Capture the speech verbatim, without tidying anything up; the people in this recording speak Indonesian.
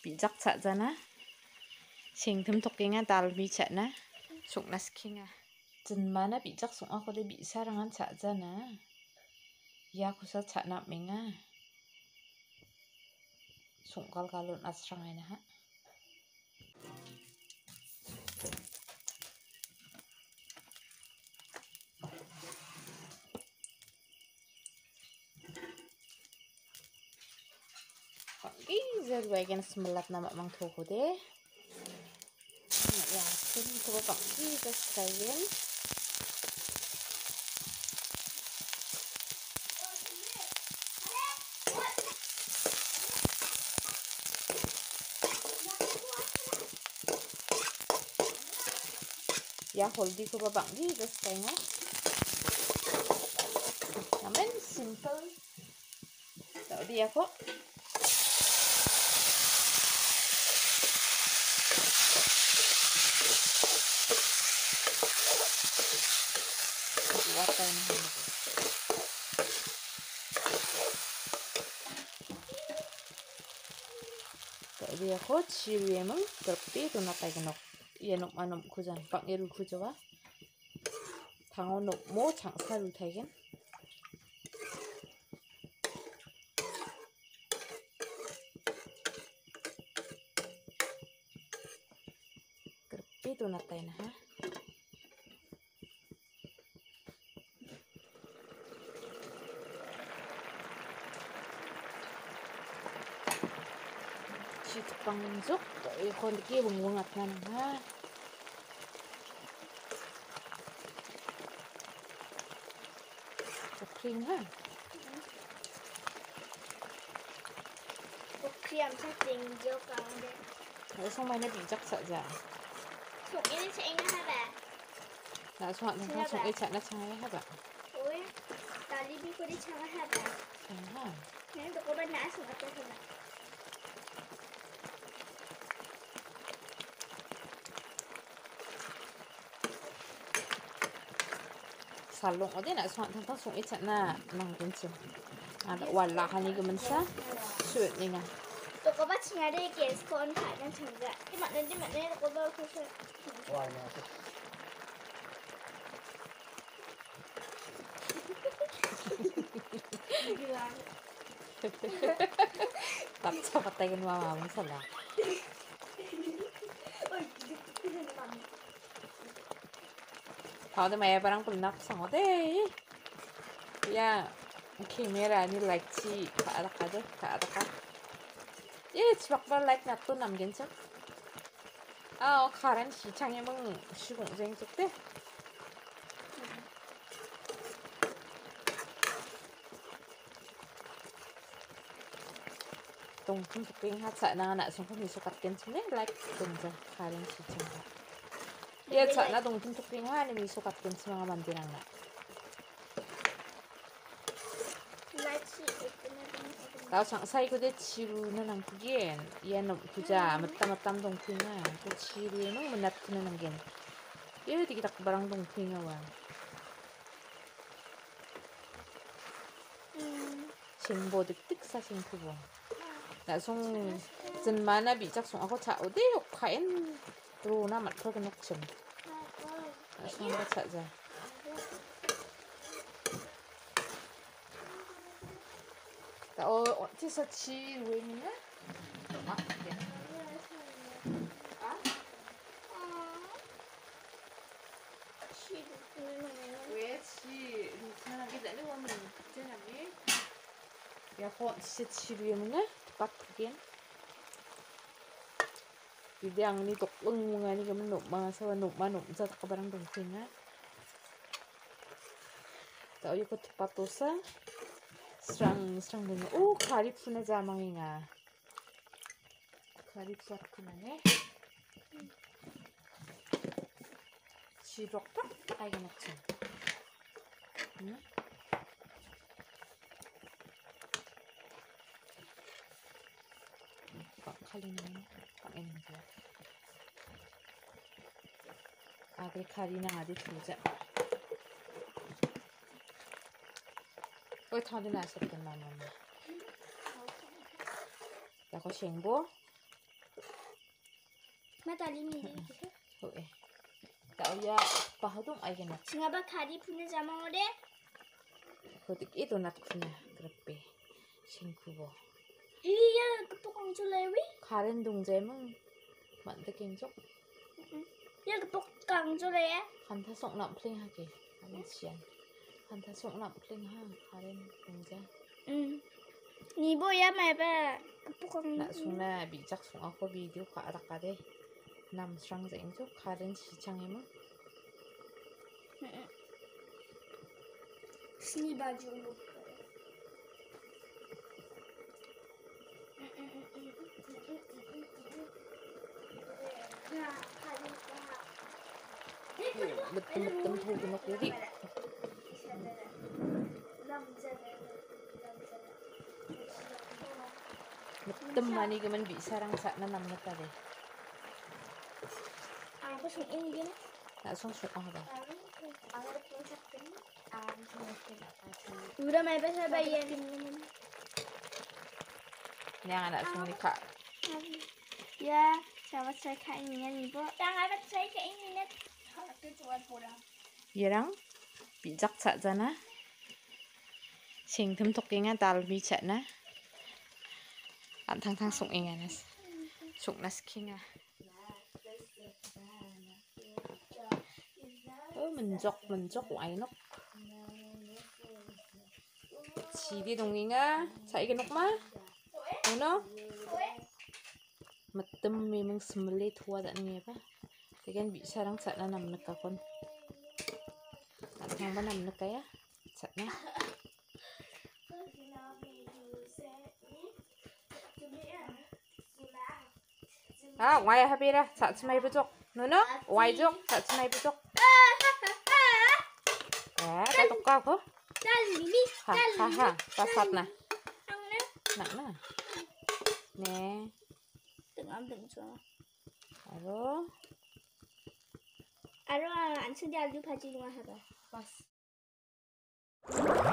bị rắc Cha.na sinh thấm thuộc kinh Dali bị Cha.na sụng nas kinh à chân mà nó bị rắc sụng có để bị sarangan Cha.na ya kusa Cha.na mình à sụng kal kalun asrang này ha Oke, jadi bagian semelat nama mang toko deh. Ya, sini coba pakai kita sekalian. Ya, holdi coba pakai kita sekalian. Namen simple. Tahu dia kok. Warna ini. Tahu dia kok ciri emang tapi itu nak kayak nok. Iya nok manok kujan. Pangeru kujawa. Tango nok mo 장사를 타긴. Itu natain ha. Si pangunjuk ikon ki bungungat na ha. Kring ha. Kring am setting jo kang de. Ở xong mày nó bị rắc sợ dạ. Sụng ini chạy na ha bà. Đã soạn thành không sụng ấy chạy nó chai ha bà. Ôi, Dali bi ko di chang ha bà. Chang ha. Nên tôi có bên nãy sụng ở trên này. Salong 어디 나 soạn thành không sụng ấy chạy na nang đến chừng. À đã hoàn lạc hành cái mình sa. Suyệt này nè. Tôi có bắt nhà đây kìa con phải đang chẳng dạ. Cái mặt lên cái mặt lên có bao nhiêu sợi. Wow, nha. Patay kan mama mo sala. Kalau maya barang punak sang deh. Ya, kamera ni like si kaada kaada kaada ka. Eh, sebab ber like nak tu nam gensak. Ah, karen si changnya meng sigung jeng tuk deh. Tong pun ping hat Cha.na nak song pun sukat ken sini like tong ja karen si chang. Ya Cha.na tong pun ping ha ni sukat ken semua mandirang nak. Tahu sang saya kuda ciru nanang kujen, iya nom kuja matam matam dong pinga, ku ciru emang menat kuna nanggen. Iya di kita barang dong pinga wan. Singbo dik dik sa singkubo. Nak song jen mana bijak song aku cak ode yok kain ru na mat kau kenok jen. Nak song baca aja. Oh, itu saci wingnya, mak ya. Ah, Chị 왜 치? 괜찮아. kita ini mau menjadi ni. Ya kok saci wingnya, pakai. Jadi yang ni tok ung ni kamu nuk masa nuk mana nuk jat kabarang dongkingnya. Tahu ikut patosa. Serang serang bunyi. Oh, karib puna jamangnya. Karib suat puna ne. Sirok tak kayak macam. Hmm. Pak kali ni, pak ini dia. Agak kali nang ada tuja. 왜 다들 나셨겠나, 엄마. 야거 셴보 Mà Dali mình đi kìa. Ôi. Tạo ya bao dong ai cái nát. Singaba kari punya zaman ode. Kau tik itu nat kuna kerpe. Singkubo. Iya, kepok ang julewi. Karen dong jemeng. Mantap kenjok. Ya kepok kang jule. Kanta sok nak pling ha ke. Karen sian. Kanta sok nak pling ha. Karen dong je. Hmm. Ni bo ya mai ba kepok ang. Nak suna bijak sung aku video ka arak kade. Nam strang jeng jok Karen sichang emang. Sini baju lu. Betul-betul tuh guna kuri. Betul mani gaman bisa rang Cha.na nam na tadi. Apa sih ini gini? Nak song song apa? Udah mai ba sa bayan. Yang anak song ni kak. Ya, sama saya kainnya ibu. Jangan ada saya kainnya. Itu cuma kurang. Yerang bijak Cha.na. Sing thum tokinga Dali Cha.na. An thang thang song inganas. Song nas kinga. Oh menjok menjok wai nok. Chỉ đồng ý nga chạy cái nóc má nó mặt tâm mình mang smile thua đã nghe ba thì cái bị sao đang Cha.na nằm nực cả con bạn thằng ba nằm nực cái á Cha.na à ngoài happy ra Cha mày bớt chọc nữa nó ngoài chọc Cha mày bớt chọc à cái tóc cao không Dali, ha ha ha pasat na ang na. nak na nè Từng âm từng số. alo Aro, an sendiri ada pagi rumah apa? pas